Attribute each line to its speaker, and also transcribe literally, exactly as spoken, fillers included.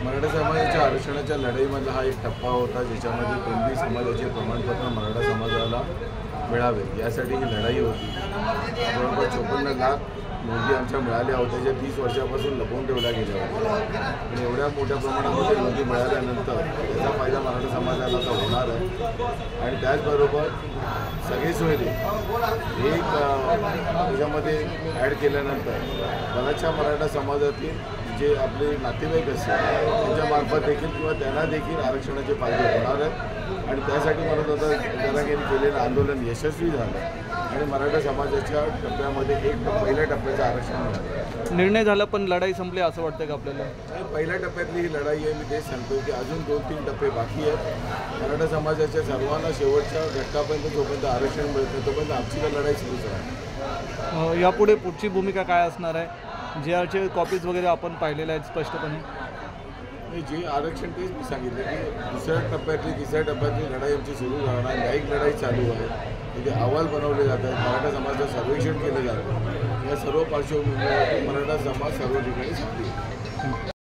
Speaker 1: मराठा समाजाच्या आरक्षणाच्या लढाईमधला हा एक टप्पा होता, ज्याच्यामध्ये कुणबी समाजाचे प्रमाणपत्र मराठा समाजाला मिळावे यासाठी ही लढाई होती। जवळपास चोपन्न लाख नोंदी आमच्या मिळाल्या होत्या, ज्या तीस वर्षापासून लपवून ठेवल्या गेल्या होत्या आणि एवढ्या मोठ्या प्रमाणामध्ये नोंदी मिळाल्यानंतर त्याचा फायदा मराठा समाजाला आता होणार आहे। आणि त्याचबरोबर सगळे सोयरे एक त्याच्यामध्ये ॲड केल्यानंतर बऱ्याचशा मराठा समाजातील जे आपले नातेवाईक असतील त्यांच्यामार्फत देखील किंवा त्यांना देखील आरक्षणाचे फायदे होणार आहेत। आणि त्यासाठी मला आता जरांगेंनी केलेलं आंदोलन यशस्वी झालं आणि मराठा समाजाच्या टप्प्यामध्ये एक पहिल्या टप्प्याचं आरक्षण मिळालं।
Speaker 2: निर्णय झाला पण लढाई संपली असं वाटतं का आपल्याला?
Speaker 1: पहिल्या टप्प्यातली ही लढाई आहे। मी तेच सांगतो की अजून दोन तीन टप्पे बाकी आहेत। मराठा समाजाच्या सर्वांना शेवटच्या घटकापर्यंत जोपर्यंत आरक्षण मिळतं तोपर्यंत आमची लढाई सुरूच राहणार।
Speaker 2: यापुढे पुढची भूमिका काय असणार आहे? जे आरचे कॉपीज वगैरे आपण पाहिलेल्या आहेत स्पष्टपणे?
Speaker 1: नाही, जे आरक्षण तेच मी सांगितलं की दुसऱ्या टप्प्यातली तिसऱ्या टप्प्यातली लढाई आमची सुरू राहणार। न्यायिक लढाई चालू आहे, तिथे अहवाल बनवले जात आहेत, मराठा समाजाचं सर्वेक्षण केलं जातं। या सर्व पार्श्वभूमीवर मराठा समाज सर्व ठिकाणी सक्रिय आहे।